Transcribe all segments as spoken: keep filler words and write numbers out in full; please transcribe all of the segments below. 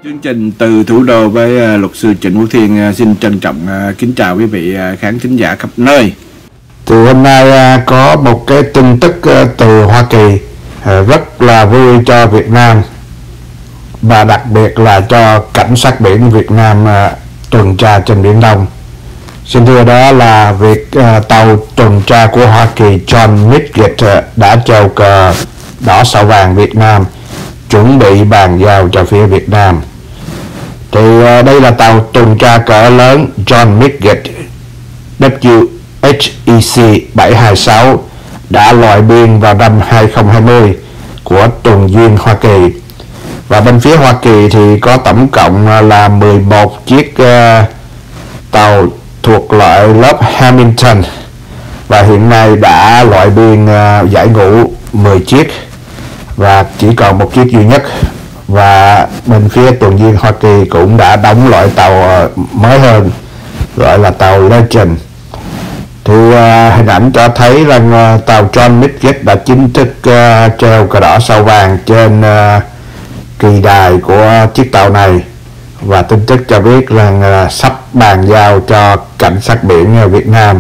Chương trình từ thủ đô với luật sư Trịnh Quốc Thiên xin trân trọng kính chào quý vị khán thính giả khắp nơi. Thì hôm nay có một cái tin tức từ Hoa Kỳ rất là vui cho Việt Nam, và đặc biệt là cho cảnh sát biển Việt Nam tuần tra trên Biển Đông. Xin thưa, đó là việc tàu tuần tra của Hoa Kỳ John Midget đã treo cờ đỏ sao vàng Việt Nam, chuẩn bị bàn giao cho phía Việt Nam. Thì đây là tàu tuần tra cỡ lớn John Midget W H E C bảy hai sáu đã loại biên vào năm hai không hai không của tuần duyên Hoa Kỳ. Và bên phía Hoa Kỳ thì có tổng cộng là mười một chiếc uh, tàu thuộc loại lớp Hamilton, và hiện nay đã loại biên uh, giải ngũ mười chiếc và chỉ còn một chiếc duy nhất. Và bên phía tuần duyên Hoa Kỳ cũng đã đóng loại tàu uh, mới hơn, gọi là tàu Legend. Thì uh, hình ảnh cho thấy rằng uh, tàu John Midget đã chính thức uh, treo cờ đỏ sao vàng trên uh, kỳ đài của chiếc tàu này, và tin tức cho biết rằng uh, sắp bàn giao cho cảnh sát biển uh, Việt Nam.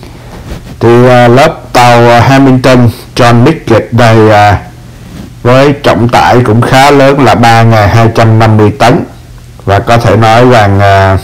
Thì uh, lớp tàu uh, Hamilton John Midget đây uh, với trọng tải cũng khá lớn là ba nghìn hai trăm năm mươi tấn, và có thể nói rằng uh,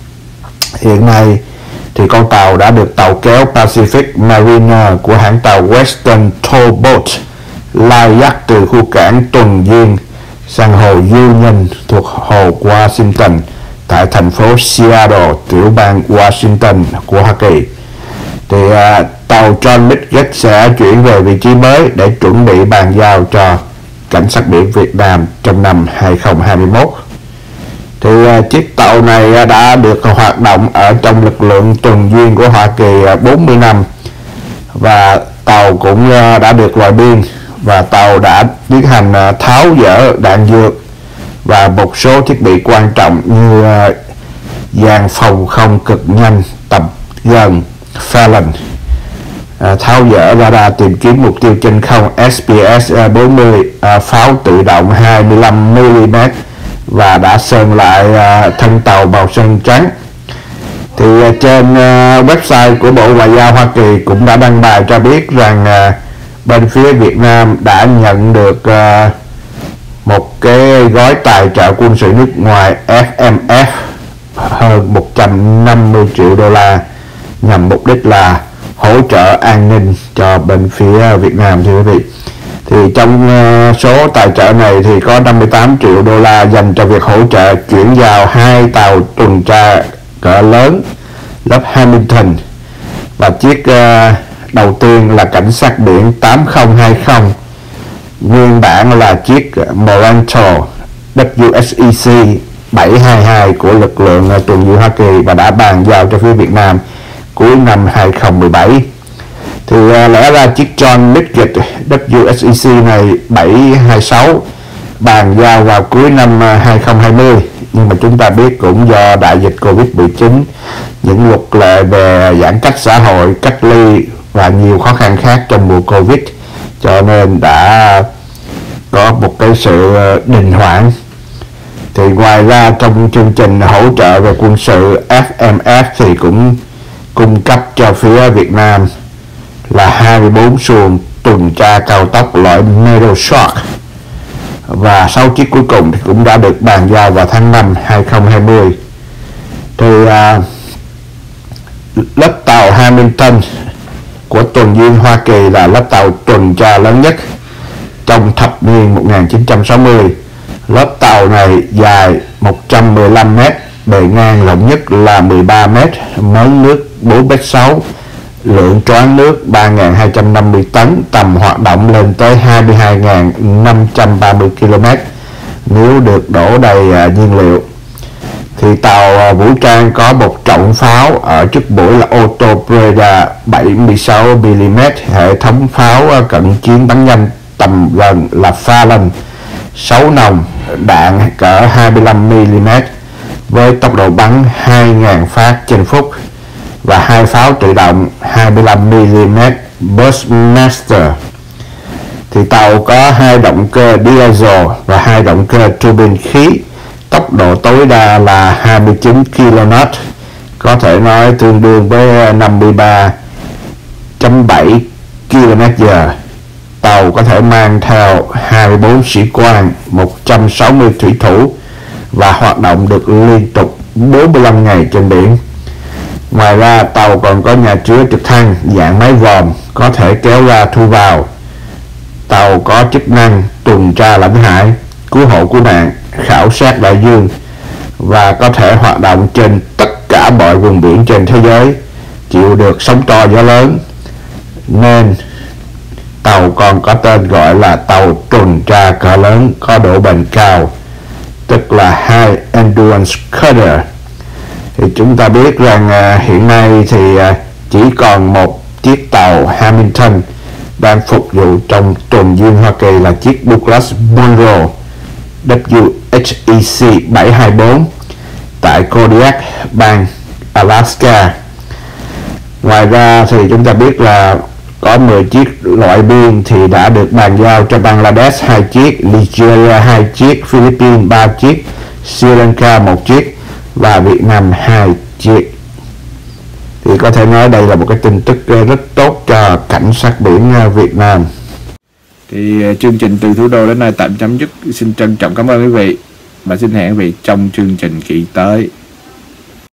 hiện nay thì con tàu đã được tàu kéo Pacific Mariner của hãng tàu Western Toll Boat lai dắt từ khu cảng tuần duyên sang hồ Union thuộc hồ Washington tại thành phố Seattle, tiểu bang Washington của Hoa Kỳ. Thì uh, tàu John Midget sẽ chuyển về vị trí mới để chuẩn bị bàn giao cho cảnh sát biển Việt Nam trong năm hai không hai mốt. Thì uh, chiếc tàu này uh, đã được hoạt động ở trong lực lượng tuần duyên của Hoa Kỳ uh, bốn mươi năm, và tàu cũng uh, đã được loại biên, và tàu đã tiến hành uh, tháo dỡ đạn dược và một số thiết bị quan trọng như uh, dàn phòng không cực nhanh tầm gần Fallon, uh, tháo dỡ radar tìm kiếm mục tiêu trên không S P S bốn mươi, uh, pháo tự động hai mươi lăm mi li mét, và đã sơn lại uh, thân tàu màu sơn trắng. Thì uh, trên uh, website của Bộ Ngoại giao Hoa Kỳ cũng đã đăng bài cho biết rằng uh, bên phía Việt Nam đã nhận được uh, một cái gói tài trợ quân sự nước ngoài F M F hơn một trăm năm mươi triệu đô la, nhằm mục đích là hỗ trợ an ninh cho bên phía Việt Nam, thưa quý vị. Thì trong uh, số tài trợ này thì có năm mươi tám triệu đô la dành cho việc hỗ trợ chuyển giao hai tàu tuần tra cỡ lớn lớp Hamilton, và chiếc uh, đầu tiên là cảnh sát biển tám không hai không, nguyên bản là chiếc Moranto W S E C bảy hai hai của lực lượng uh, tuần duyên Hoa Kỳ, và đã bàn giao cho phía Việt Nam cuối năm hai không một bảy. Thì uh, lẽ ra chiếc John Midget W S E C này bảy hai sáu bàn giao vào cuối năm uh, hai không hai không, nhưng mà chúng ta biết cũng do đại dịch Covid mười chín, những luật lệ về giãn cách xã hội, cách ly và nhiều khó khăn khác trong mùa Covid, cho nên đã có một cái sự đình hoãn. Thì ngoài ra trong chương trình hỗ trợ về quân sự F M F thì cũng cung cấp cho phía Việt Nam là hai mươi bốn xuồng tuần tra cao tốc loại Meadowshark, và sáu chiếc cuối cùng thì cũng đã được bàn giao vào tháng năm hai không hai không. Thì uh, lớp tàu Hamilton của tuần duyên Hoa Kỳ là lớp tàu tuần tra lớn nhất trong thập niên một nghìn chín trăm sáu mươi. Lớp tàu này dài một trăm mười lăm mét, bề ngang rộng nhất là mười ba mét, mớn nước bốn mét sáu, lượng choán nước ba nghìn hai trăm năm mươi tấn, tầm hoạt động lên tới hai mươi hai nghìn năm trăm ba mươi ki lô mét nếu được đổ đầy uh, nhiên liệu. Thì tàu uh, vũ trang có một trọng pháo ở trước mũi là Otto Breda bảy mươi sáu mi li mét, hệ thống pháo uh, cận chiến bắn nhanh tầm gần là Fallon, sáu nòng đạn cỡ hai mươi lăm mi li mét với tốc độ bắn hai nghìn phát trên phút, và hai pháo tự động hai mươi lăm mi li mét Bushmaster. Thì tàu có hai động cơ diesel và hai động cơ tuabin khí, tốc độ tối đa là hai mươi chín ki lô mét, có thể nói tương đương với năm mươi ba phẩy bảy ki lô mét giờ. Tàu có thể mang theo hai mươi bốn sĩ quan, một trăm sáu mươi thủy thủ và hoạt động được liên tục bốn mươi lăm ngày trên biển. Ngoài ra, tàu còn có nhà chứa trực thăng dạng máy vòm có thể kéo ra thu vào. Tàu có chức năng tuần tra lãnh hải, cứu hộ cứu nạn, khảo sát đại dương và có thể hoạt động trên tất cả mọi vùng biển trên thế giới, chịu được sóng to gió lớn, nên tàu còn có tên gọi là tàu tuần tra cỡ lớn có độ bền cao, tức là High Endurance Cutter. Thì chúng ta biết rằng à, hiện nay thì à, chỉ còn một chiếc tàu Hamilton đang phục vụ trong tuần duyên Hoa Kỳ là chiếc Douglas Munro W H E C bảy hai bốn tại Kodiak, bang Alaska. Ngoài ra thì chúng ta biết là có mười chiếc loại biên thì đã được bàn giao cho Bangladesh hai chiếc, Nigeria hai chiếc, Philippines ba chiếc, Sri Lanka một chiếc và Việt Nam hai chiếc. Thì có thể nói đây là một cái tin tức rất tốt cho cảnh sát biển Việt Nam. Thì chương trình từ thủ đô đến nay tạm chấm dứt. Xin trân trọng cảm ơn quý vị và xin hẹn quý vị trong chương trình kỳ tới.